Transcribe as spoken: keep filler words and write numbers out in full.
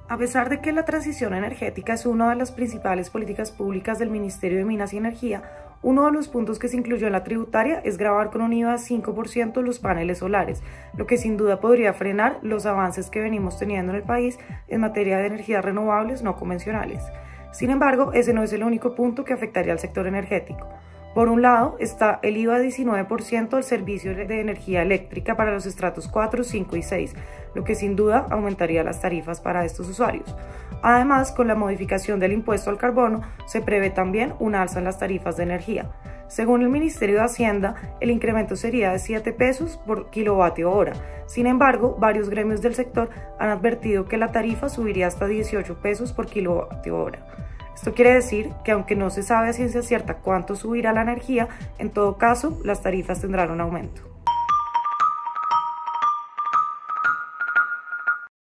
A pesar de que la transición energética es una de las principales políticas públicas del Ministerio de Minas y Energía, uno de los puntos que se incluyó en la tributaria es gravar con un I V A de cinco por ciento los paneles solares, lo que sin duda podría frenar los avances que venimos teniendo en el país en materia de energías renovables no convencionales. Sin embargo, ese no es el único punto que afectaría al sector energético. Por un lado, está el I V A de diecinueve por ciento al servicio de energía eléctrica para los estratos cuatro, cinco y seis, lo que sin duda aumentaría las tarifas para estos usuarios. Además, con la modificación del impuesto al carbono, se prevé también un alza en las tarifas de energía. Según el Ministerio de Hacienda, el incremento sería de siete pesos por kilovatio hora. Sin embargo, varios gremios del sector han advertido que la tarifa subiría hasta dieciocho pesos por kilovatio hora. Esto quiere decir que aunque no se sabe a ciencia cierta cuánto subirá la energía, en todo caso, las tarifas tendrán un aumento.